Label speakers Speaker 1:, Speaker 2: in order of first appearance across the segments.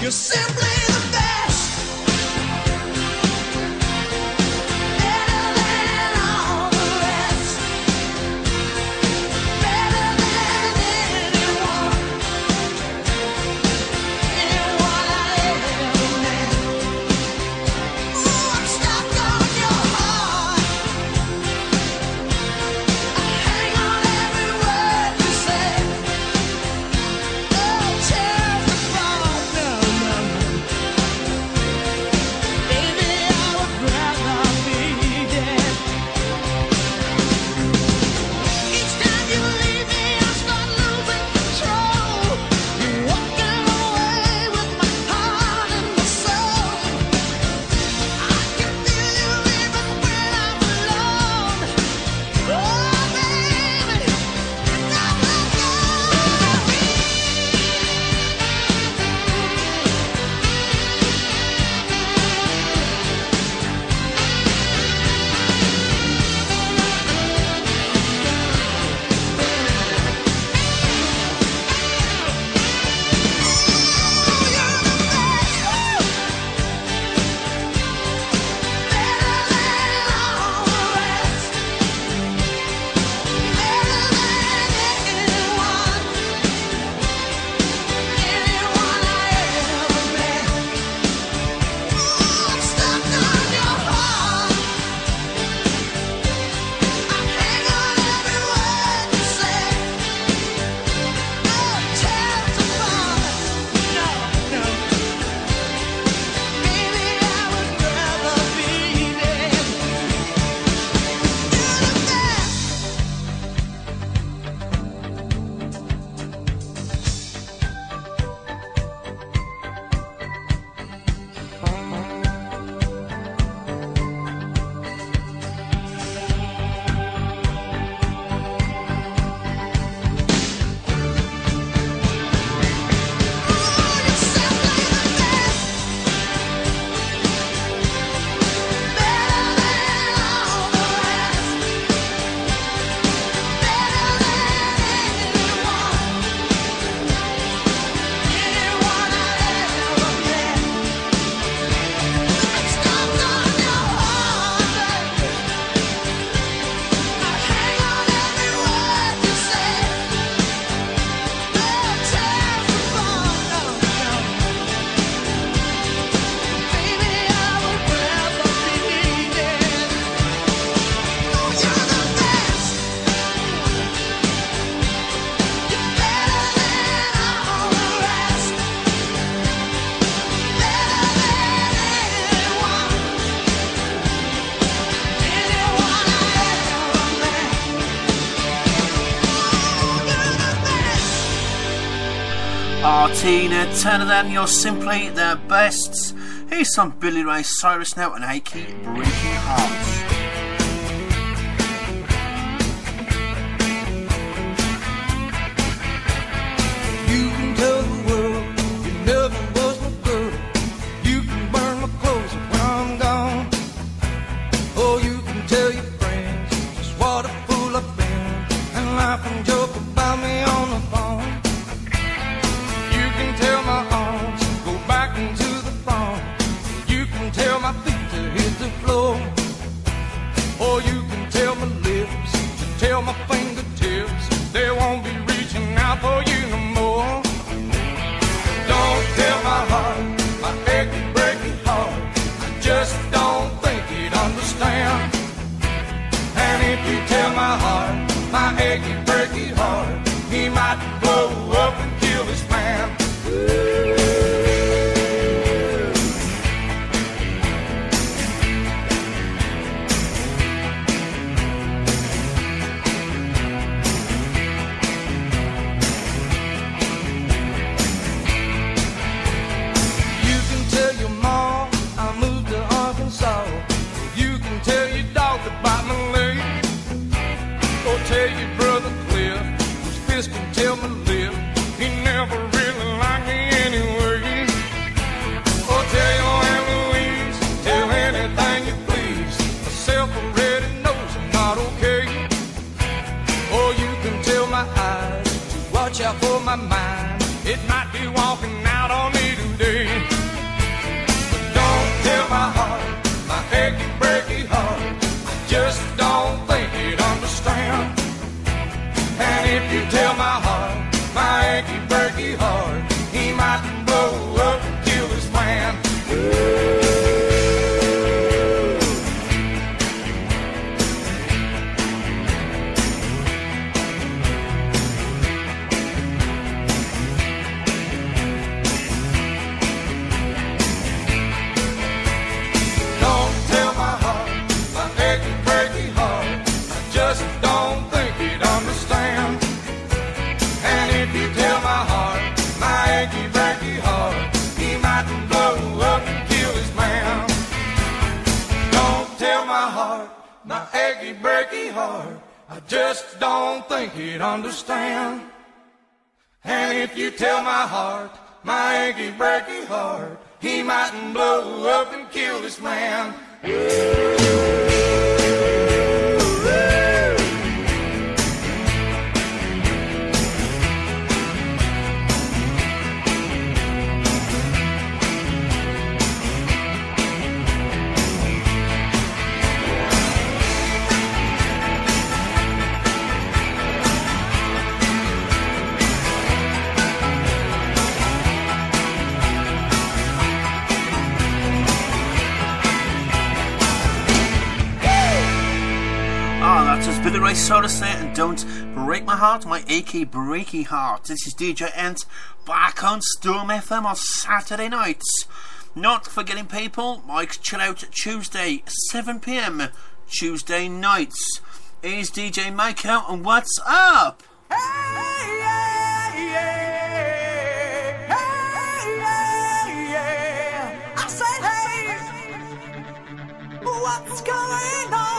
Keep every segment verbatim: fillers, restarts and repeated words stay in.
Speaker 1: You're simply the best. Better than all the rest. Better than anyone. Anyone I ever met. Ooh, I'm stuck on your heart. I hang on every word you say. Oh, tears apart. No, no, no. Baby, I would rather be dead. Each time you leave me, I start losing control. You're walking away with my heart and my soul. I can feel you even when I'm alone. Oh, baby, never let go of me.
Speaker 2: Tina Turner then, you're simply the best. Here's some Billy Ray Cyrus now, and Achy Breaky Hearts.
Speaker 3: You can tell the world you never was my girl. You can burn my clothes when I'm gone. Or you can tell your friends just what a fool I've been, and laugh and joke about me on the phone. You can tell my arms go back into the phone. You can tell my feet to hit the floor. might blow up and kill his man. Don't tell my heart, my achy breaky heart, I just don't think he'd understand. And if you tell my heart, my achy breaky heart, he mightn't blow up and kill this man.
Speaker 2: As Billy Ray Cyrus there, and Don't Break My Heart, My Achy Breaky Heart. This is D J Ent back on Storm F M on Saturday nights. Not forgetting people, Mike's Chill Out Tuesday, seven p m Tuesday nights. Here's D J Mike out, and what's up?
Speaker 1: Hey, yeah, yeah. Hey, yeah, yeah. I said, hey, what's going on?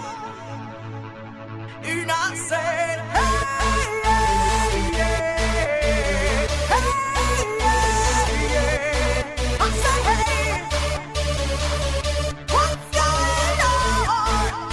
Speaker 1: And I said, hey, yeah, yeah. Hey, yeah, yeah. I said, hey, what's going on?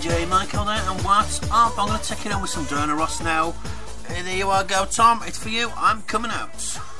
Speaker 2: J Michael there, and what's up? I'm going to take it on with some Diana Ross now. Hey, there you are, go Tom, it's for you, I'm coming out.